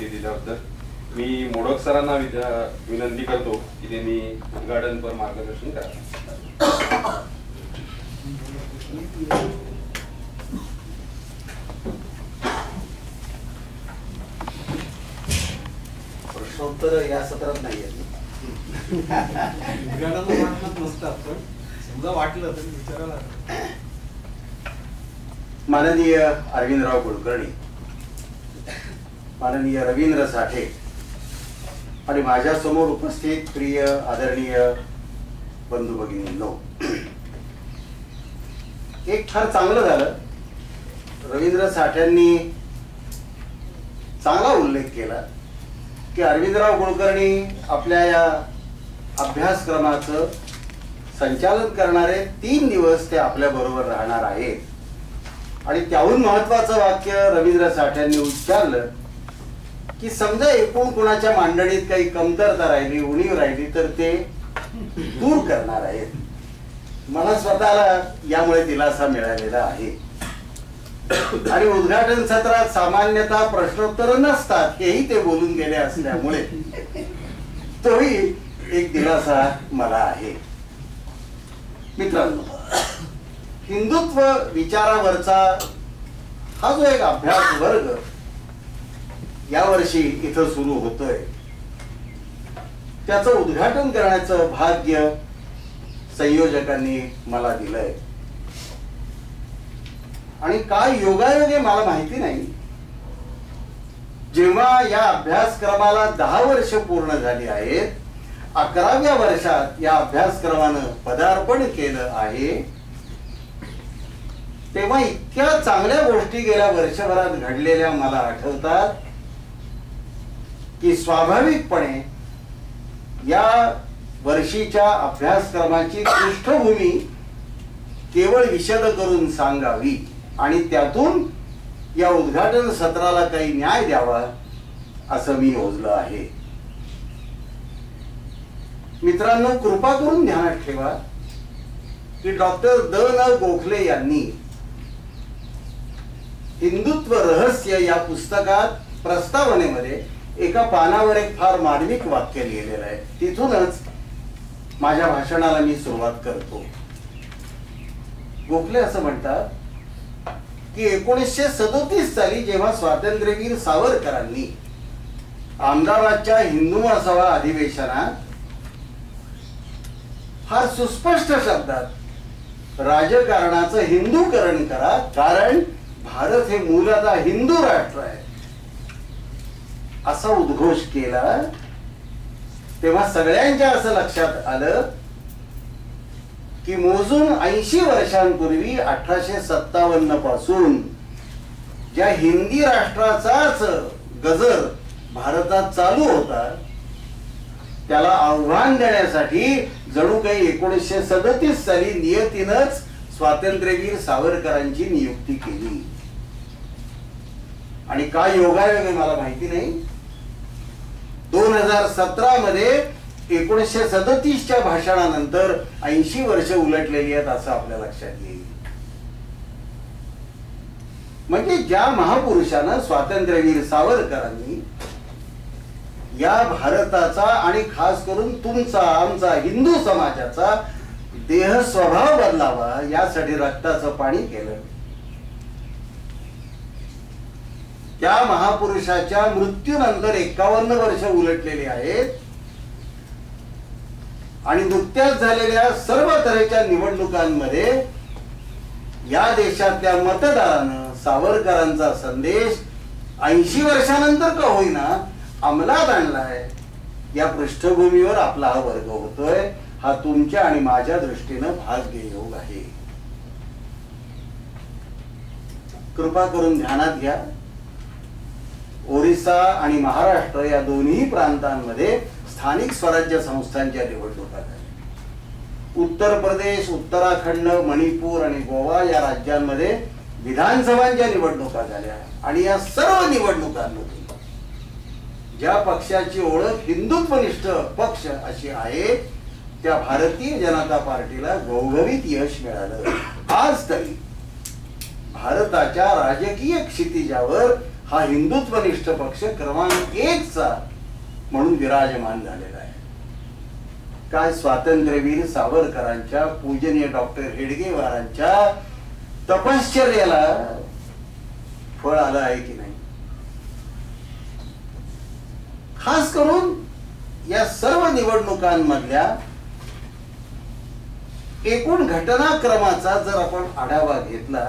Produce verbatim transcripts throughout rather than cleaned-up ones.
दिल्याबद्दल मी मोडक सरांना विनंती करतो की त्यांनी उद्घाटनपर मार्गदर्शन करा. प्रश्नोत्तर या सत्रात नाही आहे. समजा वाटलं तर विचारायला. माननीय अरविंदराव कुलकर्णी, माननीय रवींद्र साठे आणि माझ्या समोर उपस्थित प्रिय आदरणीय बंधू भगिनींनो, एक फार चांगलं झालं. रवींद्र साठ्यांनी चांगला उल्लेख केला की अरविंदराव कुलकर्णी आपल्या या अभ्यासक्रमाचं संचालन करणारे तीन दिवस ते आपल्या बरोबर राहणार आहेत. आणि त्याहून महत्वाचं वाक्य रवींद्र साठ्यांनी उच्चारलं की समजा एकूण कुणाच्या मांडणीत काही कमतरता राहिली, उणीव राहिली तर ते दूर करणार आहेत. मला स्वतःला यामुळे दिलासा मिळालेला आहे. आणि उद्घाटन सत्रात सामान्यतः प्रश्नोत्तर नसतात हेही ते बोलून गेले असल्यामुळे तोही एक दिलासा मला आहे. मित्रांनो, हिंदुत्व विचारावरचा हा जो एक अभ्यास वर्ग यावर्षी इथं सुरू होतोय, त्याचं उद्घाटन करण्याचं भाग्य संयोजकांनी मला दिलंय. आणि काय योगायोगे मला माहिती नाही, जेव्हा या अभ्यासक्रमाला दहा वर्ष पूर्ण झाली आहेत, अकराव्या वर्षात या अभ्यासक्रमानं पदार्पण केलं आहे, तेव्हा इतक्या चांगल्या गोष्टी गेल्या वर्षभरात घडलेल्या मला आठवतात की स्वाभाविकपणे या वर्षीच्या अभ्यासक्रमाची पृष्ठभूमी केवळ विशद करून सांगावी आणि त्यातून या उद्घाटन सत्राला काही न्याय द्यावा असं मी योजलं आहे. मित्रांनो, कृपा करून ध्यानात ठेवा की डॉक्टर द न गोखले यांनी हिंदुत्व रहस्य या पुस्तकात प्रस्तावनेमध्ये एका पानावर एक फार मार्मिक वाक्य लिहिलेलं आहे. तिथूनच माझ्या भाषणाला मी सुरुवात करतो. गोखले असं म्हणतात की एकोणीसशे सदोतीस साली जेव्हा स्वातंत्र्यवीर सावरकरांनी अहमदाबादच्या हिंदू महासभा अधिवेशनात फार सुस्पष्ट शब्दात राजकारणाचं हिंदूकरण करा, कारण भारत हे मूलतः हिंदू राष्ट्र आहे, असा उद्घोष केला, तेव्हा सगळ्यांच्या असं लक्षात आलं की मोजून ऐंशी वर्षांपूर्वी अठराशे सत्तावन्न पासून ज्या हिंदी राष्ट्राचाच गजर भारतात चालू होता, त्याला आव्हान देण्यासाठी जणू काही एकोणीसशे सदतीस साली नियतीनच स्वातंत्र्यवीर सावरकरांची नियुक्ती केली. आणि काय योगायोग मला माहिती नाही, दोन हजार सतरा मध्ये एकोणीसशे सदतीसच्या भाषणानंतर ऐंशी वर्ष उलटलेली आहेत असं आपल्या लक्षात येईल. म्हणजे ज्या महापुरुषानं स्वातंत्र्यवीर सावरकरांनी या भारताचा आणि खास करून तुमचा आमचा हिंदू समाजाचा देह स्वभाव बदलावा यासाठी रक्ताचं पाणी केलं, त्या महापुरुषाच्या मृत्यूनंतर एक्कावन्न वर्ष उलटलेली आहेत आणि नुकत्याच झालेल्या सर्व तऱ्हेच्या निवडणुकांमध्ये या देशातल्या मतदारानं सावरकरांचा संदेश ऐंशी वर्षानंतर का होईना अंमलात आणलाय. या पृष्ठभूमीवर आपला हा वर्ग होतोय. हा तुमच्या आणि माझ्या दृष्टीनं भाग्ययोग आहे. कृपा करून ध्यानात घ्या, ओरिसा आणि महाराष्ट्र या दोन्ही प्रांतांमध्ये स्थानिक स्वराज्य संस्थांच्या निवडणुका झाल्या. उत्तर प्रदेश, उत्तराखंड, मणिपूर आणि गोवा या राज्यांमध्ये विधानसभांच्या निवडणुका झाल्या. आणि या सर्व निवडणुकांमध्ये ज्या पक्षाची ओळख हिंदुत्वनिष्ठ पक्ष अशी आहे, त्या भारतीय जनता पार्टीला घवघवीत यश मिळालं. आज तरी भारताच्या राजकीय क्षितिजावर हा हिंदुत्वनिष्ठ पक्ष क्रमांक एकचा म्हणून विराजमान झालेला आहे. काय स्वातंत्र्यवीर सावरकरांच्या, पूजनीय डॉक्टर हेडगेवारांच्या तपश्चर्याला फळ आलं आहे की नाही? खास करून या सर्व निवडणुकांमधल्या एकूण घटनाक्रमाचा जर आपण आढावा घेतला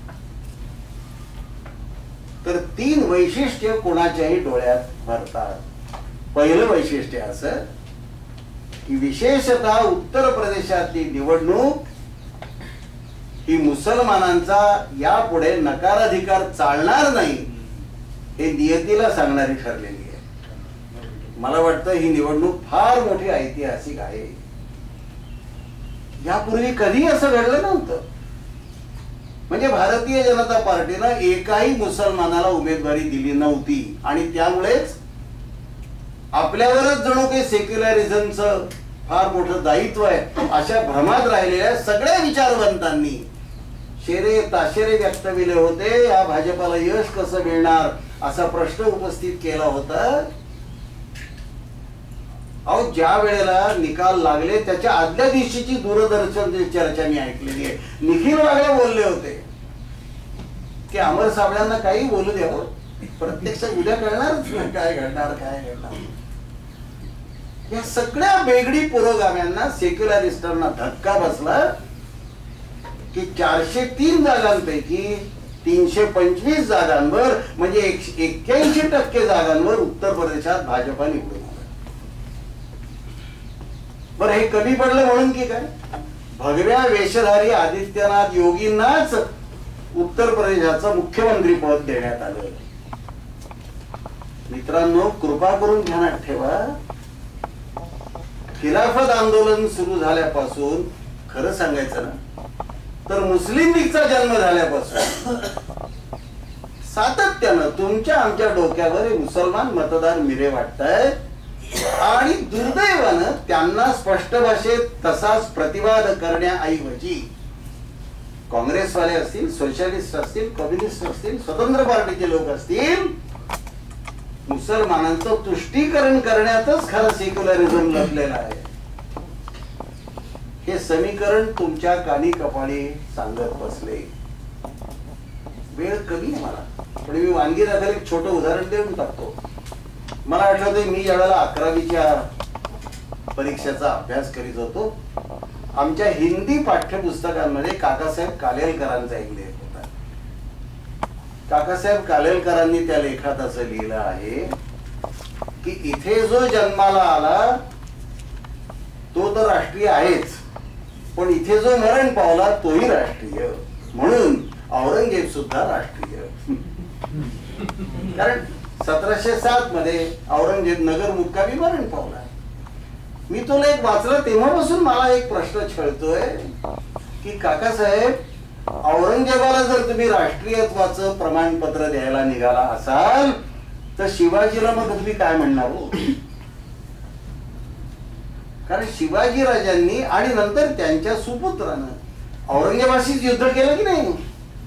तर तीन वैशिष्ट्य कोणाच्याही डोळ्यात भरतात. पहिलं वैशिष्ट्य असं की विशेषतः उत्तर प्रदेशातली निवडणूक ही मुसलमानांचा यापुढे नकाराधिकार चालणार नाही हे नियतीला सांगणारी ठरलेली आहे. मला वाटतं ही निवडणूक फार मोठी ऐतिहासिक आहे. यापूर्वी कधी असं घडलं नव्हतं. म्हणजे भारतीय जनता पार्टीनं एकाही मुसलमानाला उमेदवारी दिली नव्हती आणि त्यामुळेच आपल्यावरच जणू काही सेक्युलरिझमचं फार मोठं दायित्व आहे अशा भ्रमात राहिलेल्या सगळ्या विचारवंतांनी शेरे ताशेरे व्यक्तविले होते. या भाजपाला यश कसं मिळणार असा प्रश्न उपस्थित केला होता. अहो ज्या वेळेला निकाल लागले त्याच्या आदल्या दिवशीची दूरदर्शन चर्चा मी ऐकलेली आहे. निखिल वागळे बोलले होते की अमर साबळ्यांना काही बोलू द्यावं, प्रत्यक्ष उद्या कळणारच नाही काय घडणार काय घडणार. या सगळ्या बेगडी पुरोगाम्यांना सेक्युलरिस्टांना धक्का बसला की चारशे तीन जागांपैकी तीनशे पंचवीस जागांवर म्हणजे एक्क्याऐंशी टक्के जागांवर उत्तर प्रदेशात भाजपा निवडून आला. बरं हे कमी पडलं म्हणून की काय? भगव्या वेशधारी आदित्यनाथ योगींनाच उत्तर प्रदेशाचं मुख्यमंत्री पद देण्यात आलं. मित्रांनो कृपा करून ध्यानात ठेवा, खिलाफत आंदोलन सुरू झाल्यापासून खरं सांगायचं ना तर मुस्लिम लीगचा जन्म झाल्यापासून सातत्यानं तुमच्या आमच्या डोक्यावर मुसलमान मतदार मिरे वाटतायत आणि दुर्दैवानं त्यांना स्पष्ट भाषेत तसाच प्रतिवाद करण्याऐवजी काँग्रेसवाले असतील, सोशलिस्ट असतील, कम्युनिस्ट असतील, स्वतंत्र पार्टीचे लोक असतील, मुसलमानांचं तुष्टीकरण करण्यातच खरं सेक्युलरिझम लपलेलं आहे. हे समीकरण तुमच्या कानी कपाळी सांगत बसले. वेळ कमी आहे मला, पण मी वानगी दाखल एक छोटं उदाहरण देऊन टाकतो. मला आठवतंय मी ज्यावेळेला अकरावीच्या परीक्षेचा अभ्यास करीत होतो, आमच्या हिंदी पाठ्यपुस्तकांमध्ये काकासाहेब कालेलकरांचा एक लेख होता. काकासाहेब कालेलकरांनी त्या लेखात असं लिहिलं आहे की इथे जो जन्माला आला तो तर राष्ट्रीय आहेच, पण इथे जो मरण पावला तोही राष्ट्रीय, म्हणून औरंगजेब सुद्धा राष्ट्रीय. कारण सतराशे सात मध्ये औरंगजेब नगर मुक्कामी मरण पावला. मी तो लेख वाचला तेव्हापासून मला एक प्रश्न छळतोय की काकासाहेब औरंगजेबाला जर तुम्ही राष्ट्रीयत्वाचं प्रमाणपत्र द्यायला निघाला असाल तर शिवाजीला मग तुम्ही काय म्हणणार हो? कारण शिवाजी राजांनी आणि नंतर त्यांच्या सुपुत्रानं औरंगजेबाशीच युद्ध केलं की नाही,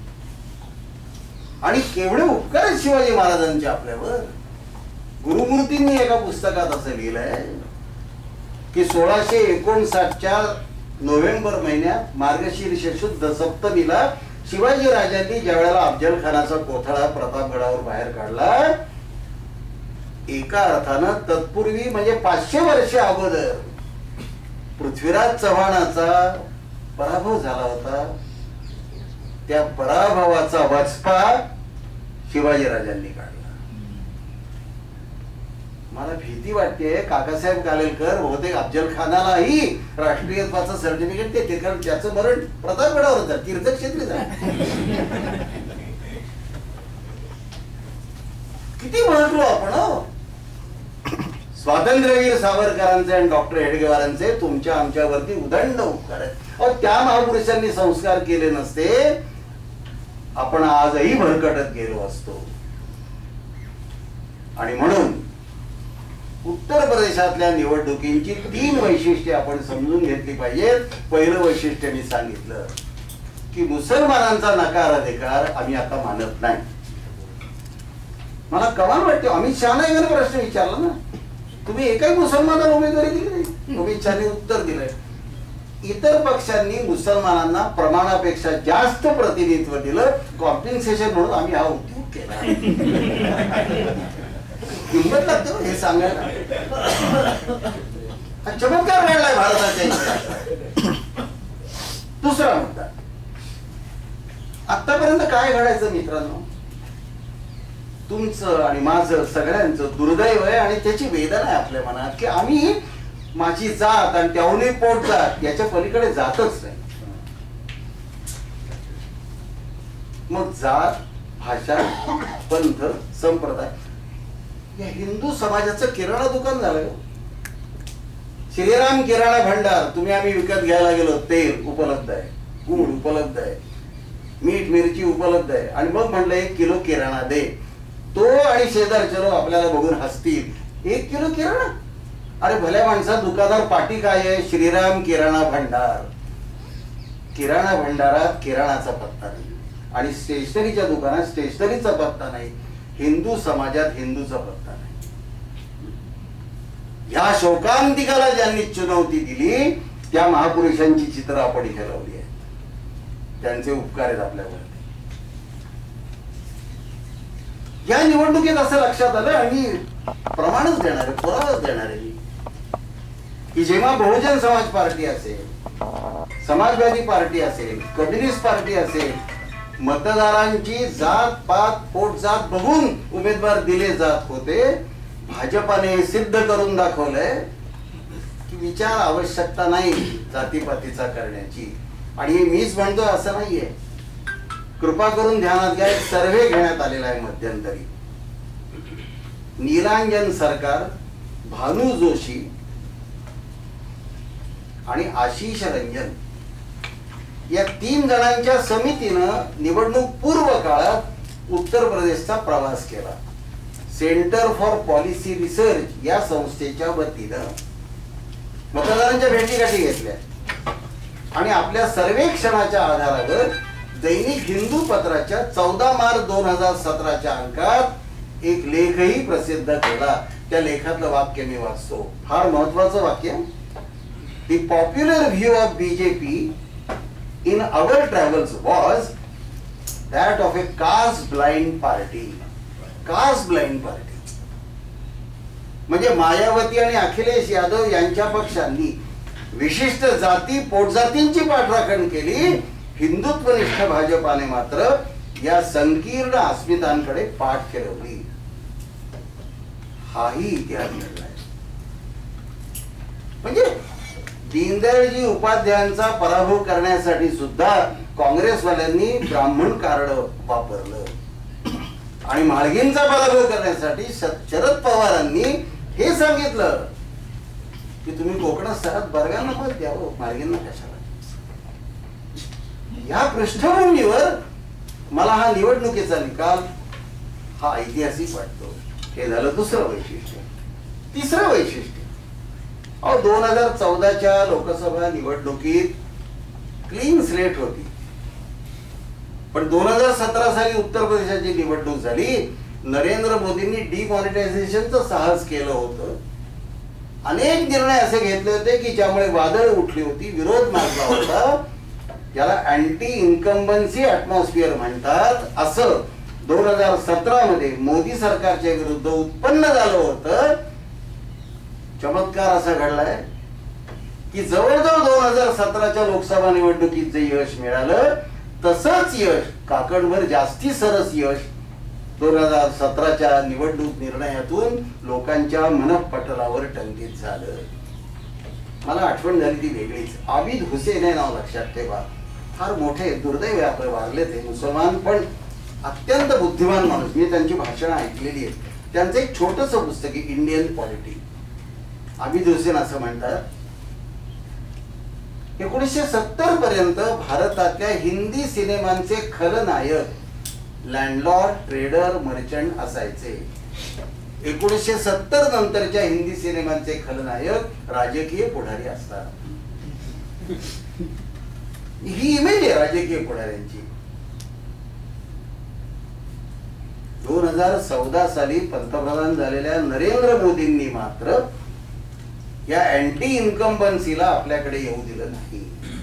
आणि केवढे उपकार आहेत शिवाजी महाराजांचे आपल्यावर. गुरुमूर्तींनी एका पुस्तकात असं लिहिलंय की सोळाशे एकोणसाठच्या नोव्हेंबर महिन्यात मार्गशीर्ष शुद्ध सप्तमीला शिवाजी राजांनी ज्या वेळेला अफजल खानाचा कोथळा प्रतापगडावर बाहेर काढला, एका अर्थानं तत्पूर्वी म्हणजे पाचशे वर्ष अगोदर पृथ्वीराज चव्हाणाचा पराभव झाला होता. त्या पराभवाचा वचपा शिवाजी राजांनी काढला. मला भीती वाटते काकासाहेब कालेलकर बहुतेक अफजल खानालाही राष्ट्रीयत्वाचं सर्टिफिकेट देते, कारण त्याचं मरण प्रतापगडावर झालं, तीर्थक्षेत्री झालं. किती म्हटलो आपण स्वातंत्र्यवीर सावरकरांचे आणि डॉक्टर हेडगेवारांचे तुमच्या आमच्यावरती उदंड उपकार आहेत. त्या महापुरुषांनी संस्कार केले नसते आपण आजही भरकटत गेलो असतो. आणि म्हणून उत्तर प्रदेशातल्या निवडणुकींची तीन वैशिष्ट्ये आपण समजून घेतली पाहिजेत. पहिलं वैशिष्ट्य मी सांगितलं की मुसलमानांचा नकार अधिकार आम्ही आता मानत नाही. मला कमाल वाटते. अमित शहाना एकाने प्रश्न विचारला ना, तुम्ही एकाही मुसलमानाला उमेदवारी दिली नाही. अमित शहाने उत्तर दिलंय, इतर पक्षांनी मुसलमानांना प्रमाणापेक्षा जास्त प्रतिनिधित्व दिलं, कॉम्पेन्सेशन म्हणून आम्ही हा उद्योग केला. किंमत लागते हे सांगायला. हा चमत्कार घडलाय भारताच्या इतिहासात. दुसरा मुद्दा, आतापर्यंत काय घडायचं मित्रांनो, तुमचं आणि माझं सगळ्यांचं दुर्दैव आहे आणि त्याची वेदना आहे आपल्या मनात, की आम्ही माझी जात आणि त्याहूनही पोट जात याच्या पलीकडे जातच नाही. मग जात, भाषा, पंथ, संप्रदाय या हिंदू समाजाचं किराणा दुकान झालं. श्रीराम किराणा भंडार, तुम्ही आम्ही विकत घ्यायला गेलो, तेल उपलब्ध आहे, गूळ उपलब्ध आहे, मीठ मिरची उपलब्ध आहे, आणि मग म्हणलं एक किलो किराणा दे. तो आणि शेजारचे लोक आपल्याला बघून हसतील, एक किलो किराणा. अरे भल्या माणसा, दुकानदार पाटी काय आहे, श्रीराम किराणा भंडार. किराणा भंडारात किराणाचा पत्ता नाही आणि स्टेशनरीच्या दुकानात स्टेशनरीचा पत्ता नाही. हिंदू समाजात हिंदूचा पत्ता नाही. या शोकांतिकाला ज्यांनी चुनवती दिली त्या महापुरुषांची चित्र आपण इथे लावली आहेत. त्यांचे उपकार आहेत आपल्यावर. या निवडणुकीत असं लक्षात आलं आणि प्रमाणच देणार आहे, पुरावाच देणार आहे की जेव्हा बहुजन समाज पार्टी असेल, समाजवादी पार्टी असेल, कम्युनिस्ट पार्टी असेल, मतदारांची जात पात पोट जात बघून उमेदवार दिले जात होते, भाजपाने सिद्ध करून दाखवलंय की विचार आवश्यकता नाही जातीपातीचा करण्याची. आणि मीच म्हणतोय असं नाहीये, कृपा करून ध्यानात घ्या, एक सर्वे घेण्यात आलेला आहे मध्यंतरी. नीलांजन सरकार, भानू जोशी आणि आशिष रंजन या तीन जणांच्या समितीनं निवडणूक पूर्व काळात उत्तर प्रदेशचा प्रवास केला. सेंटर फॉर पॉलिसी रिसर्च या संस्थेच्या वतीनं मतदारांच्या भेटीगाठी घेतल्या आणि आपल्या सर्वेक्षणाच्या आधारावर दैनिक हिंदू पत्राच्या चौदा मार्च दोन हजार सतराच्या अंकात एक लेखही प्रसिद्ध केला. त्या लेखातलं वाक्य मी वाचतो, फार महत्वाचं वाक्य. The popular view of BJP in our travels was that of a caste blind party. Caste blind party म्हणजे मायावती आणि अखिलेश यादव यांच्या पक्षांनी विशिष्ट जाती पोटजातींची पाठराखण केली. हिंदुत्वनिष्ठ भाजपाने मात्र या संकीर्ण अस्मितांकडे पाठ फिरवली. हाही इतिहास घडलाय. म्हणजे दीनदयाळजी उपाध्यायांचा पराभव करण्यासाठी सुद्धा काँग्रेसवाल्यांनी ब्राह्मण कार्ड वापरलं आणि माळगींचा पराभव करण्यासाठी शरद पवारांनी हे सांगितलं की तुम्ही कोकणात सरहद बर्गांना मत द्यावं, माळगींना कशाला. या पृष्ठभूमीवर मला हा निवडणुकीचा निकाल हा ऐतिहासिक वाटतो. हे झालं दुसरं वैशिष्ट्य. तिसरं वैशिष्ट्य, अहो दोन हजार चौदाच्या लोकसभा निवडणुकीत क्लीन स्लेट होती, पण दोन हजार सतरा साली उत्तर प्रदेशाची निवडणूक झाली. नरेंद्र मोदींनी डिमॉनिटायझेशनचं साहस केलं होतं. अनेक निर्णय असे घेतले होते की ज्यामुळे वादळ उठली होती, विरोध माजला होता. याला अँटी इन्कम्बन्सी ॲटमॉस्फिअर म्हणतात. असं दोन हजार सतरा मध्ये मोदी सरकारच्या विरुद्ध उत्पन्न झालं होतं. चमत्कार असा घडलाय की जवळजवळ दोन हजार सतराच्या लोकसभा निवडणुकीत जे यश मिळालं तसंच यश, काकडभर जास्ती सरस यश दोन हजार सतराच्या निवडणूक निर्णयातून लोकांच्या मनपटलावर टंकित झालं. मला आठवण झाली ती वेगळीच. आबिद हुसेन हे नाव लक्षात ठेवा. फार मोठे दुर्दैव आपले वारले ते मुसलमान, पण अत्यंत बुद्धिमान माणूस. मी त्यांची भाषणं ऐकलेली आहेत. त्यांचं एक छोटस पुस्तक आहे इंडियन पॉलिटी. आबिद हुसेन असं म्हणतात, एकोणीसशे सत्तर पर्यंत भारतातल्या हिंदी सिनेमांचे खलनायक लँडलॉर्ड, ट्रेडर, मर्चंट असायचे. एकोणीसशे सत्तर नंतरच्या हिंदी सिनेमांचे खलनायक राजकीय पुढारी असतात. ही इमेज आहे राजकीय पुढाऱ्यांची. दोन हजार चौदा साली पंतप्रधान झालेल्या नरेंद्र मोदींनी मात्र या अँटी इन्कम्बन्सीला आपल्याकडे येऊ दिलं नाही.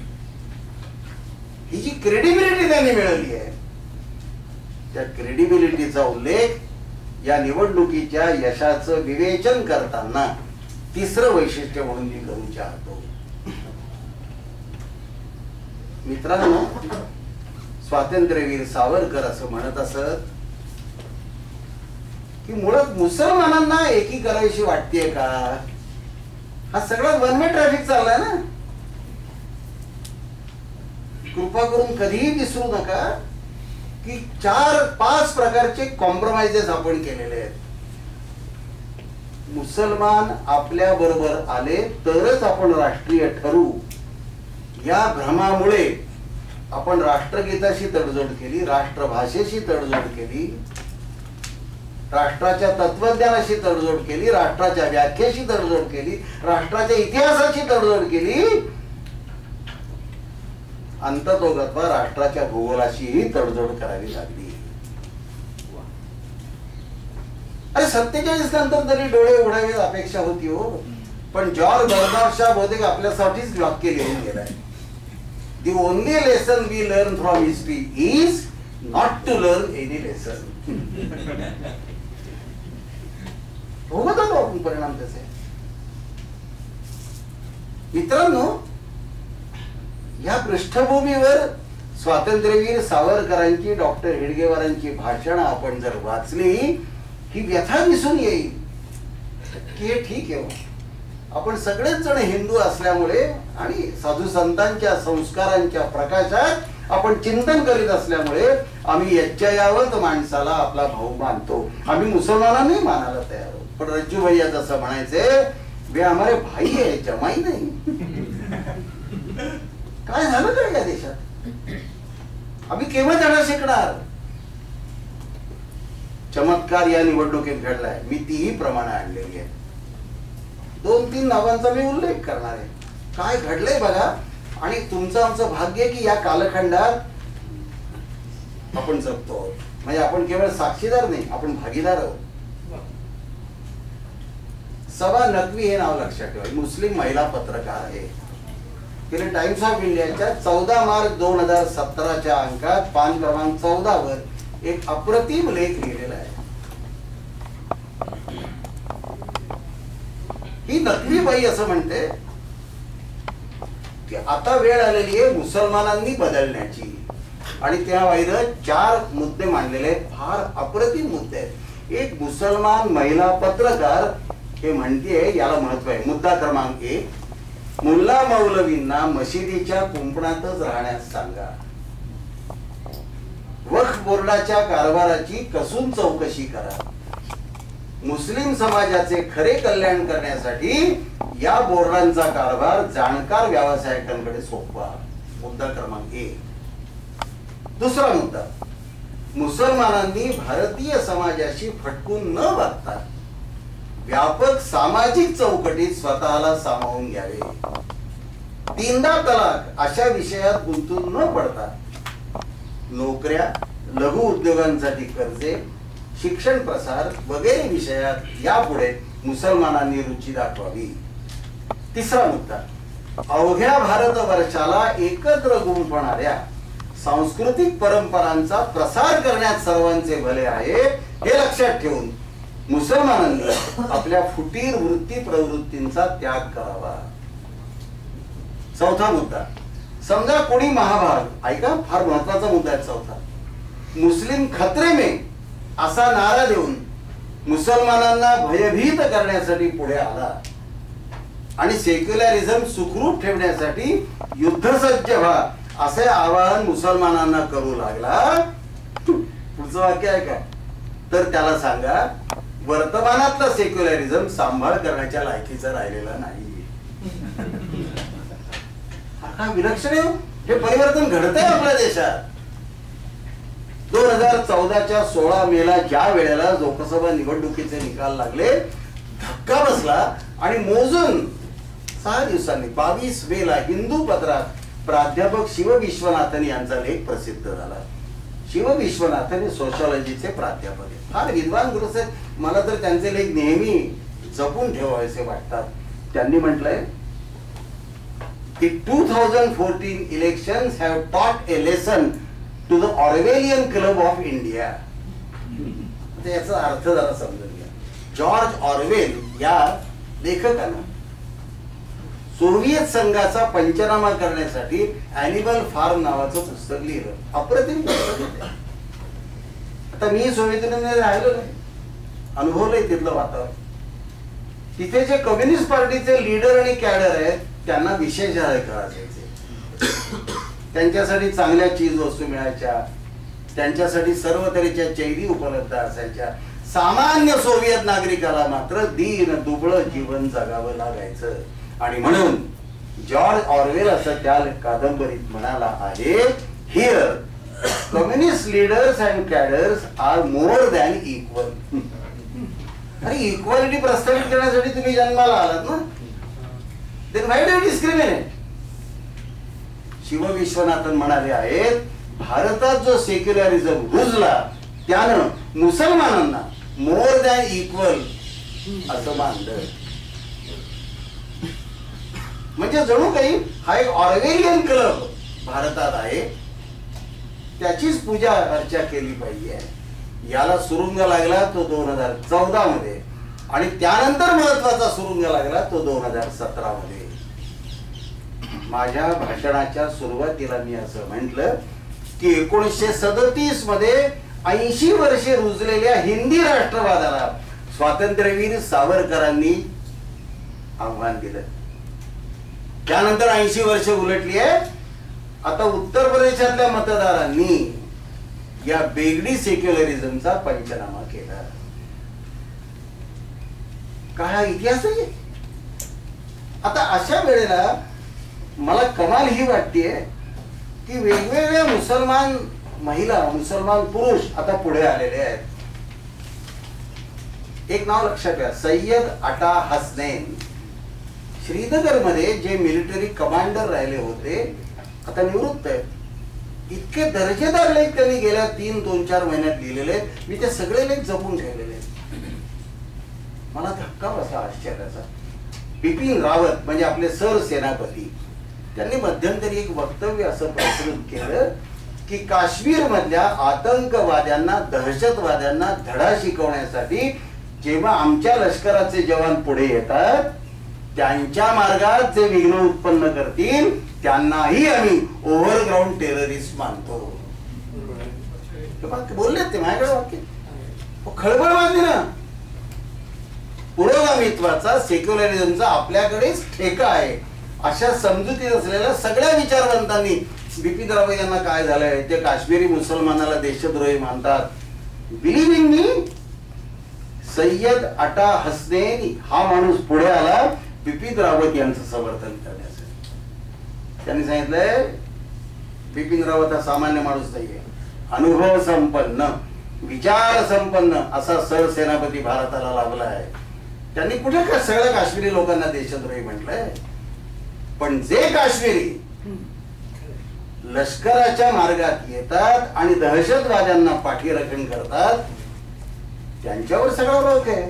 ही जी क्रेडिबिलिटी त्यांनी मिळवली आहे त्या क्रेडिबिलिटीचा उल्लेख या निवडणुकीच्या यशाचं विवेचन करताना तिसरं वैशिष्ट्य म्हणून मी करू चाहतो. मित्रांनो, स्वातंत्र्यवीर सावरकर असं म्हणत असत की मुळात मुसलमानांना एकी करायची वाटतेय का? हा सगळा वन वे ट्रॅफिक चाललाय ना. कृपा करून कधीही विसरू नका की चार पाच प्रकारचे कॉम्प्रोमाइजेस आपण केलेले आहेत. मुसलमान आपल्या बरोबर आले तरच आपण राष्ट्रीय ठरू या भ्रमामुळे आपण राष्ट्रगीताशी तडजोड केली, राष्ट्रभाषेशी तडजोड केली, राष्ट्राच्या तत्वज्ञानाशी तडजोड केली, राष्ट्राच्या व्याख्येशी तडजोड केली, राष्ट्राच्या इतिहासाची तडजोड केली, अंततोगत्वा राष्ट्राच्या भूगोलाशीही तडजोड करावी लागली. अरे सत्तेचाळीस नंतर तरी डोळे उघडावे अपेक्षा होती हो. पण जॉर्ज बर्नार्ड शॉ बहुतेक आपल्यासाठीच वाक्य लिहून गेलाय. The only lesson we learn from history is not to learn any lesson. भोगत होतो आपण परिणाम त्याचे. मित्रांनो, या पृष्ठभूमीवर स्वातंत्र्यवीर सावरकरांची, डॉक्टर हेडगेवारांची भाषणं आपण जर वाचली ही व्यथा दिसून येईल की हे ठीक आहे, आपण सगळेच जण हिंदू असल्यामुळे आणि साधू संतांच्या संस्कारांच्या प्रकाशात आपण चिंतन करीत असल्यामुळे आम्ही यच्चयावत माणसाला आपला भाऊ मानतो, आम्ही मुसलमानांनाही मानायला तयार आहोत. पण रज्जू भैया जसं म्हणायचे, वे हमारे भाई आहे, जमाई नाही. काय झालं काय या देशात? आम्ही केव्हा धडा शिकणार? चमत्कार या निवडणुकीत घडलाय. मी तीही प्रमाणे आणलेली आहे. दोन तीन नावांचा मी उल्लेख करणार आहे. काय घडलंय बघा. आणि तुमचं आमचं भाग्य की या कालखंडात आपण जगतो आहोत. म्हणजे आपण केवळ साक्षीदार नाही, आपण भागीदार आहोत. सबा नकवी हे नाव लक्षात ठेवा. मुस्लिम महिला पत्रकार आहे. तिने टाइम्स ऑफ इंडियाच्या चौदा मार्च दोन हजार सतराच्या अंकात पान क्रमांक चौदा वर एक अप्रतिम लेख लिहिलेला आहे. ही नकवी बाई असं म्हणते की आता वेळ आलेली आहे मुसलमानांनी बदलण्याची. आणि त्या बाईनं चार मुद्दे मांडलेले आहेत. फार अप्रतिम मुद्दे आहेत. एक, मुसलमान महिला पत्रकार हे म्हणते, याला महत्व आहे. मुद्दा क्रमांक एक, मुल्ला मौलवींना मशिदीच्या कुंपणातच राहण्यास सांगा. वक्फ बोर्डाच्या कारभाराची कसून चौकशी करा. मुस्लिम समाजाचे खरे कल्याण करण्यासाठी या बोर्डांचा कारभार जाणकार व्यावसायिकांकडे सोपवा. मुद्दा क्रमांक एक. दुसरा मुद्दा, मुसलमानांनी भारतीय समाजाशी फटकून न वागता व्यापक सामाजिक चौकटीत स्वतःला सामावून घ्यावे. तीनदा तलाक अशा विषयात गुंतून न पडता नोकऱ्या, लघु उद्योगांसाठी कर्जे, शिक्षण प्रसार वगैरे विषयात यापुढे मुसलमानांनी रुची दाखवावी. तिसरा मुद्दा, अवघ्या भारतवर्षाला एकत्र गुंफणाऱ्या सांस्कृतिक परंपरांचा प्रसार करण्यात सर्वांचे भले आहे हे लक्षात ठेवून मुसलमानांनी आपल्या फुटीर वृत्ती प्रवृत्तींचा त्याग करावा. चौथा मुद्दा, समजा कोणी महाभारत, ऐका फार महत्वाचा मुद्दा आहे चौथा, मुस्लिम खतरे में असा नारा देऊन मुसलमानांना भयभीत करण्यासाठी पुढे आला आणि सेक्युलरिझम सुखरूप ठेवण्यासाठी युद्धसज्ज व्हा असे आवाहन मुसलमानांना करू लागला. पुढचं वाक्य आहे का? तर त्याला सांगा, वर्तमानातला सेक्युलरिझम सांभाळ करण्याच्या लायकीचा राहिलेला नाही. हा विलक्षण हे परिवर्तन घडतंय आपल्या देशात. दोन हजार चौदाच्या सोळा मेला ज्या वेळेला लोकसभा निवडणुकीचे निकाल लागले, धक्का बसला आणि मोजून सहा दिवसांनी बावीस मेला हिंदू पत्रात प्राध्यापक शिव विश्वनाथन यांचा लेख प्रसिद्ध झाला. शिव विश्वनाथन हे सोशॉलॉजीचे प्राध्यापक आहेत, फार विद्वान गुरुस आहेत. मला तर त्यांचे लेख नेहमी जपून ठेवायचे वाटतात. त्यांनी म्हटलंय की two thousand fourteen elections have taught a lesson to the Orwellian club of India. याचा अर्थ जरा समजून घ्या. जॉर्ज ऑर्वेल या लेखकानं सोव्हिएत संघाचा पंचनामा करण्यासाठी ॲनिमल फार्म नावाचं पुस्तक लिहिलं. अप्रतिम पुस्तक. आता मी सोव्हिएत युनियनमध्ये राहिलो नाही, अनुभवलंय तिथलं वातावरण. तिथे जे कम्युनिस्ट पार्टीचे लीडर आणि कॅडर आहेत त्यांना विशेष अधिकार असायचे. त्यांच्यासाठी चांगल्या चीज वस्तू मिळायच्या, त्यांच्यासाठी सर्व तऱ्हेच्या चैरी उपलब्ध असायच्या. सामान्य सोव्हिएत नागरिकाला मात्र दीन दुबळं जीवन जगावं लागायचं. आणि म्हणून जॉर्ज ऑर्वेल असं त्या कादंबरीत म्हणाला आहे, here communist leaders and cadres are more than equal. अरे इक्वालिटी प्रस्थापित करण्यासाठी तुम्ही जन्माला आलात ना, then why do you discriminate. Shiv Vishwanathan म्हणाले आहेत, भारतात जो सेक्युलरिझम रुजला त्यानं मुसलमानांना मोर दॅन इक्वल असं मानलं. म्हणजे जणू काही हा एक ऑर्वेलियन क्लब भारतात आहे, त्याचीच पूजा अर्चा केली पाहिजे. याला सुरुंग लागला तो दोन हजार चौदा मध्ये आणि त्यानंतर महत्वाचा सुरुंग लागला तो दोन हजार सतरा मध्ये. माझ्या भाषणाच्या सुरुवातीला मी असं म्हटलं की एकोणीसशे सदतीस मध्ये ऐंशी वर्षे रुजलेल्या हिंदी राष्ट्रवादाला स्वातंत्र्यवीर सावरकरांनी आव्हान दिलं. त्यानंतर ऐंशी वर्ष उलटली आहे. आता उत्तर प्रदेशातल्या मतदारांनी या बेगडी सेक्युलरिझमचा पंचनामा केला. काय इतिहास आहे. आता अशा वेळेला मला कमाल ही वाटतेय की वेगवेगळ्या मुसलमान महिला, मुसलमान पुरुष आता पुढे आलेले आहेत. एक नाव लक्षात घ्या, सय्यद अटा हसनैन. श्रीनगर मध्ये जे मिलिटरी कमांडर राहिले होते आता निवृत्त आहेत. इतके दर्जेदार लेख त्यांनी गेल्या तीन दोन चार महिन्यात लिहिलेले आहेत. मी ते सगळे लेख जपून ठेवलेले आहेत. मला धक्का बसला आश्चर्याचा. बिपिन रावत म्हणजे आपले सरसेनापती, त्यांनी मध्यंतरी एक वक्तव्य असं प्रस्तुत केलं की काश्मीर मधल्या आतंकवाद्यांना, दहशतवाद्यांना धडा शिकवण्यासाठी जेव्हा आमच्या लष्कराचे जवान पुढे येतात त्यांच्या मार्गात जे विघ्न उत्पन्न करतील त्यांनाही आम्ही ओव्हरग्राऊंड टेररिस्ट मानतो. बोलले ते माझ्याकडे वाक्य खळबळ वाजली ना. पुरोगामित्वाचा, सेक्युलरिझमचा आपल्याकडेच ठेका आहे अशा समजुतीत असलेल्या सगळ्या विचारवंतांनी बिपिन रावत यांना काय झालंय, ते काश्मीरी मुसलमानाला देशद्रोही मानतात. बिलीव्ह इन मी, सय्यद अटा हसनैन हा माणूस पुढे आला बिपिन रावत यांचं समर्थन करण्यासाठी. त्यांनी सांगितलंय बिपिन रावत हा सामान्य माणूस नाहीये, अनुभव संपन्न, विचार संपन्न असा सरसेनापती भारताला लाभला आहे. त्यांनी कुठे का सगळ्या काश्मीरी लोकांना देशद्रोही म्हटलंय. पण जे काश्मीरी लष्कराच्या मार्गात येतात आणि दहशतवाद्यांना पाठीराखण करतात त्यांच्यावर सगळा रोख आहे.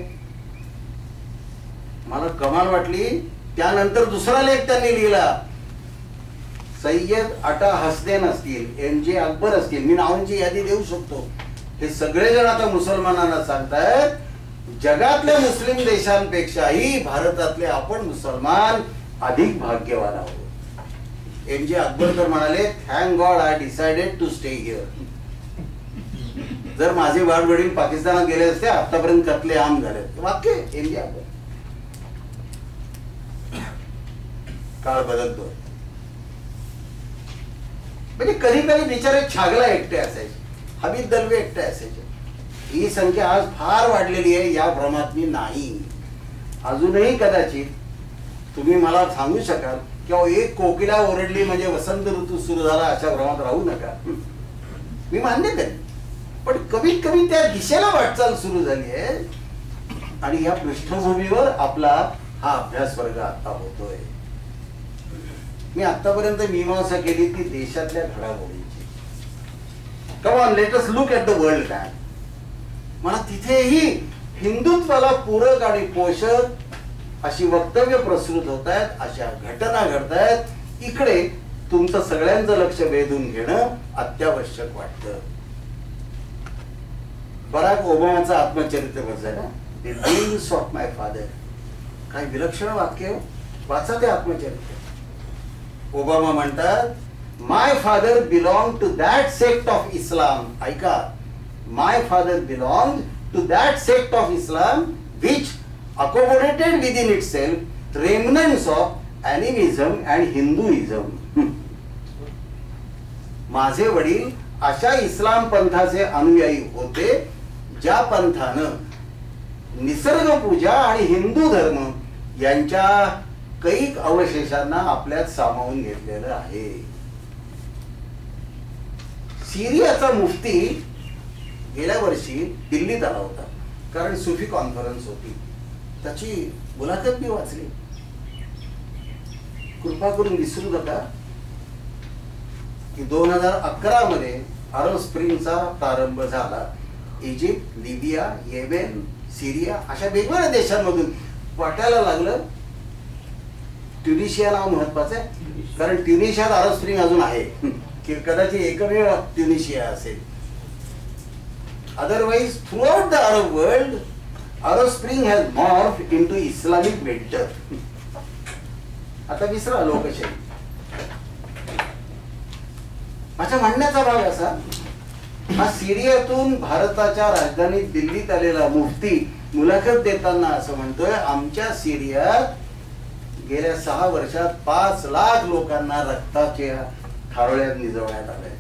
मला कमाल वाटली. त्यानंतर दुसरा लेख त्यांनी लिहिला. सय्यद अटा हसनैन असतील, एम जे अकबर असतील, मी नावांची यादी देऊ शकतो. हे सगळेजण आता मुसलमानांना सांगतायत जगातल्या मुस्लिम देशांपेक्षाही भारतातले आपण मुसलमान अधिक भाग्यवान आहोत. एम जे अकबर तर म्हणाले, thank God I decided to stay here. जर माझे वाडवडील पाकिस्तानात गेले असते आतापर्यंत कत्ले आम झाले. वाक्य एम जे अकबर. काळ बदलतो. म्हणजे कधी कधी बिचारे छागला एकटे असायचे, हबीब दलवे एकटे असायचे. ही संख्या आज फार वाढलेली आहे या भ्रमात मी नाही. अजूनही कदाचित तुम्ही मला सांगू शकाल की एक कोकिला ओरडली म्हणजे वसंत ऋतू सुरू झाला अशा भ्रमात राहू नका. मी मान्य करेन, पण कमीत कमी त्या दिशेला वाटचाल सुरू झाली आहे आणि या पृष्ठभूमीवर आपला हा अभ्यास वर्ग आता होतोय. मी आतापर्यंत मीमांसा केली ती देशातल्या घडामोडींची. Come on let us look at the world map. मला तिथेही हिंदुत्वाला पूरक आणि पोषक अशी वक्तव्य प्रसृत होत आहेत, अशा घटना घडतायत. इकडे तुमचं सगळ्यांचं लक्ष वेधून घेणं अत्यावश्यक वाटतं. बराक ओबामाचं आत्मचरित्र वाचलंय ना, the dreams of my father. काय विलक्षण वाक्य, वाचा ते आत्मचरित्र. ओबामा म्हणतात, my father belong to that sect of Islam. ऐका, my father belong to that sect of Islam which accommodated within itself remnants of animism and Hinduism. माझे वडील अशा इस्लाम पंथाचे अनुयायी होते ज्या पंथानं निसर्ग पूजा आणि हिंदू धर्म यांच्या कैक अवशेषांना आपल्यात सामावून घेतलेलं आहे. सिरियाचा मुफ्ती गेल्या वर्षी दिल्लीत आला होता, कारण सुफी कॉन्फरन्स होती. त्याची मुलाखत मी वाचली. कृपा करून विसरू नका की दोन हजार अकरा मध्ये अरब स्प्रिंगचा प्रारंभ झाला. इजिप्त, लिबिया, येमेन, सिरिया अशा वेगवेगळ्या देशांमधून वाटायला लागलं ट्युनिशिया नाव महत्वाचं आहे, कारण ट्युनिशियात अरब स्प्रिंग अजून आहे, की कदाचित एकमेव ट्युनिशिया असेल. Otherwise throughout the Arab world Arab Spring has morphed into Islamic winter. आता विसरा लोकशाही. माझ्या म्हणण्याचा भाग असा, हा सिरियातून भारताच्या राजधानीत दिल्लीत आलेला मुफ्ती मुलाखत देताना असं म्हणतोय, आमच्या सिरियात गेल्या सहा वर्षात पाच लाख लोकांना रक्ताच्या थारोळ्यात निजवण्यात आलंय,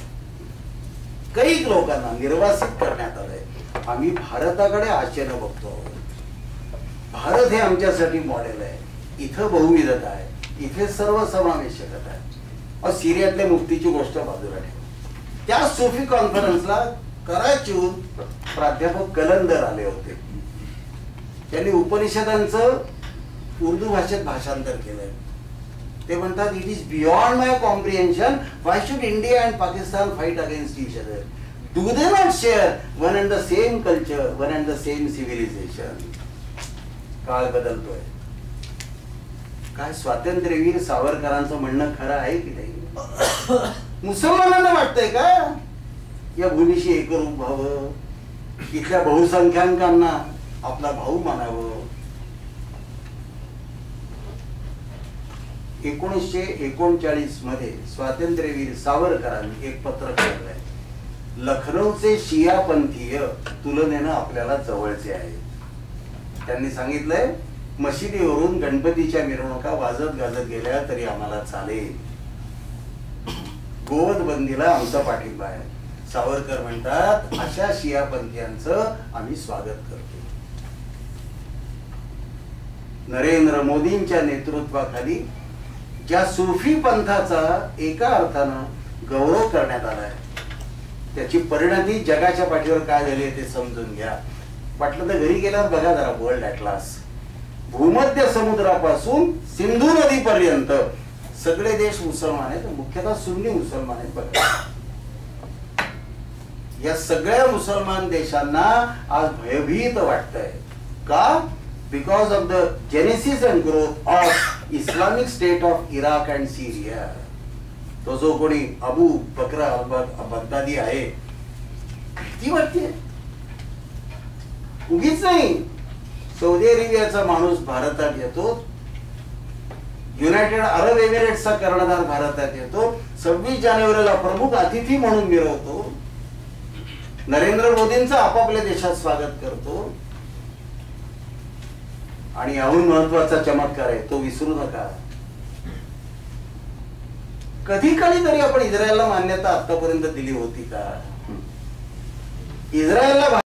कैक लोकांना निर्वासित करण्यात आलंय. आम्ही भारताकडे आशेनं बघतो. भारत हे आमच्यासाठी मॉडेल आहे. इथं बहुविधता आहे, इथे सर्व समावेशकता आहे. और सिरियातल्या मुफ्तीची गोष्ट बाजूला ठेवा. त्या सोफी कॉन्फरन्सला कराचीहून प्राध्यापक कलंदर आले होते. त्यांनी उपनिषदांचं उर्दू भाषेत भाषांतर केलंय. ते म्हणतात, it is beyond my comprehension why should India and Pakistan fight against each other. Do they not share one and the same culture, one and the same civilization? काळ बदलतोय. काय स्वातंत्र्यवीर सावरकरांचं म्हणणं खरं आहे की नाही? मुसलमानांना वाटतंय का या भूमीशी एकरूप व्हावं, इथल्या बहुसंख्याकांना आपला भाऊ मानावं? एकोणीसशे एकोणचाळीस मध्ये स्वातंत्र्यवीर सावरकरांनी एक पत्र काढलंय. लखनौचे शियापंथीय तुलनेनं आपल्याला जवळचे आहेत. त्यांनी सांगितलंय, मशिदीवरून गणपतीच्या मिरवणुका वाजत गाजत गेल्या तरी आम्हाला चालेल. गोवधबंदीला आमचा पाठिंबा आहे. सावरकर म्हणतात, अशा शियापंथीयांचं आम्ही स्वागत करतो. नरेंद्र मोदींच्या नेतृत्वाखाली ज्या सुफी पंथाचा एका अर्थानं गौरव करण्यात आलाय, त्याची परिणती जगाच्या पाठीवर काय झाली ते समजून घ्या. वाटलं तर घरी गेल्यावर बघा जरा वर्ल्ड ॲटलास. भूमध्य समुद्रापासून सिंधू नदीपर्यंत सगळे देश मुसलमान आहेत, मुख्यतः सुन्नी मुसलमान आहेत. बघा, या सगळ्या मुसलमान देशांना आज भयभीत वाटतंय. का? Because of the genesis and growth of Islamic State of Iraq and Syria. तो जो कोणी अबू बकर बगदादी आहे, ती वाटते उगीच नाही. सौदी अरेबियाचा माणूस भारतात येतो, युनायटेड अरब एमिरेट्सचा कर्णधार भारतात येतो, सव्वीस जानेवारीला प्रमुख अतिथी म्हणून मिरवतो, नरेंद्र मोदींचं आपापल्या देशात स्वागत करतो. आणि याहून महत्वाचा चमत्कार आहे, तो विसरू नका. कधी काळी तरी आपण इस्रायलला मान्यता आतापर्यंत दिली होती का? इस्रायलला